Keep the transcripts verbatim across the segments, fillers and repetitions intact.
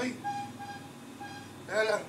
Ay! Kaya lang.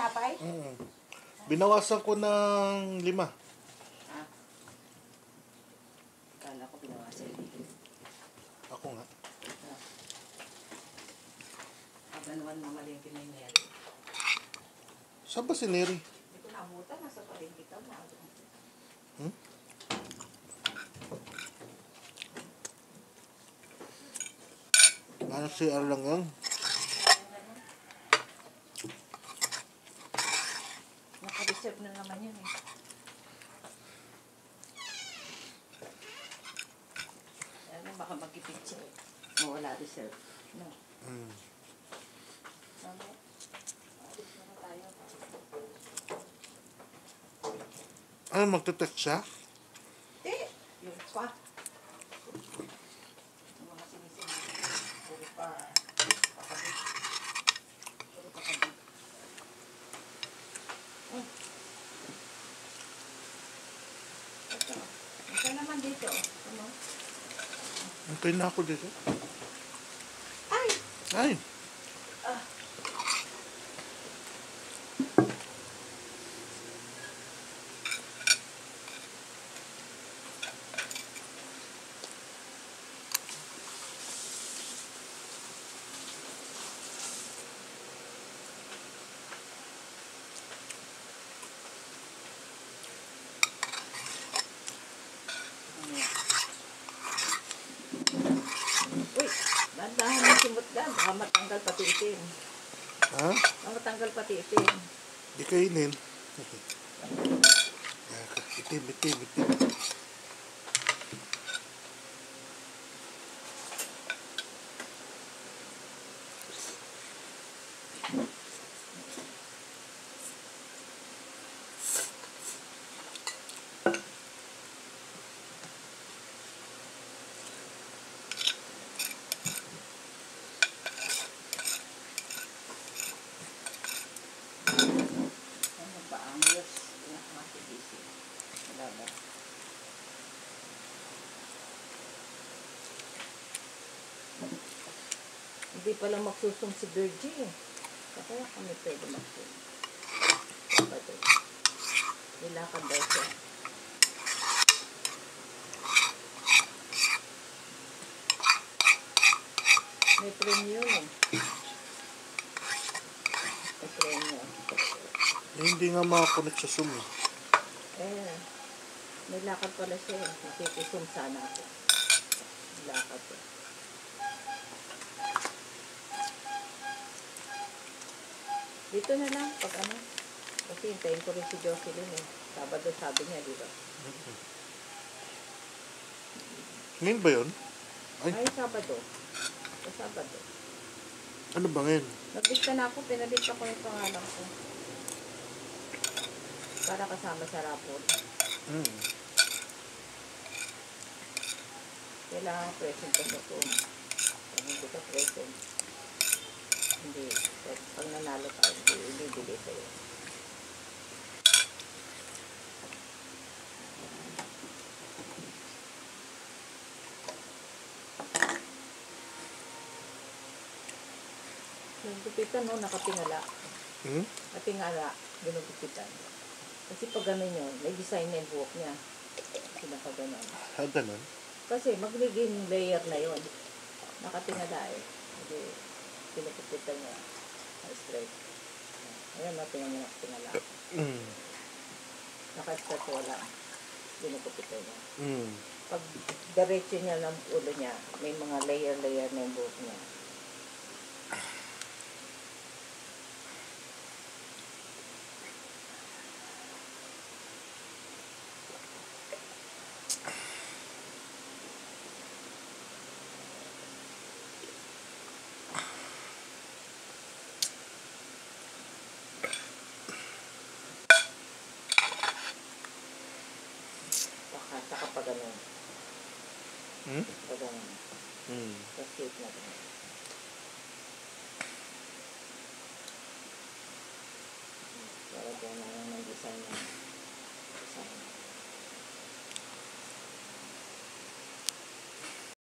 tinapay? Mm. Binawasan ko ng lima. Ah. Kala ko binawasan dito. Ako nga. Ah. Aba naman mamalingki na yung Neri. Saan ba si Neri? Hindi ko naabutan. Nasa palingki ka mo. Hmm? Ano si R lang yan? Naka-reserve na naman yun eh. Ano, baka magkipicture eh. Mawala reserve. No. Mm. Sabi, alis na tayo. Ano, magte-text siya? Hindi. Yung pa. Yung mga sinisinip. Puro pa. Pakabit. Puro pakabit. Oh. Ito. Ito naman dito. Ano? Antay na ako dito. Ay! Ay! Ah. Uy, dahan-dahan yung simot ka. Baka matanggal pati itim. Ha? Baka matanggal pati itim. Di kainin. Itim, itim, itim. Ano ba ang yes? Pinakamatibisi. Wala ba? Hindi pala magsusum si Virgie eh. Kaya kami pwede magsum. Ano ba ito? Nilakad daw siya. May premium eh. May premium. Eh, hindi nga makakonect sa Zoom eh. Eh, may lakad pala siya eh. Nakikisum sana ako. May lakad eh. Dito na lang, pag ano. Kasi hintayin ko rin si Jocelyn eh. Sabado sabi niya, di ba? Ngayon ba yun? Ay, Ay, Sabado. Sa Sabado. ano ba ngayon? Naglista na ako, pinalista ko yung pangalan ko. Para kasama sa rapor. Mm. Kailangan present ka sa Zoom. Pag hindi ka present, hindi. Pag nanalo ka, hindi ibibigay sa'yo. Ginugupitan, no? Nakatingala. Hmm? Natingala, ginugupitan. Kasi pag gano'n yun, may design na yung buhok niya. Kasi nakaganon. Ah, ganun? Kasi magiging layer na yun. Nakatingala eh. Hindi, ginugupitan niya. Straight. Ayan, natingnan niya nakatingala. Mm. Naka-start wala. Ginugupitan niya. Mm. Pag diretso niya ng ulo niya, may mga layer-layer na yung buhok niya. Baka saka pa ganun. Hmm? Pa ganun. Mm. Sa shape na ganun. Para dyan na lang ng design na design.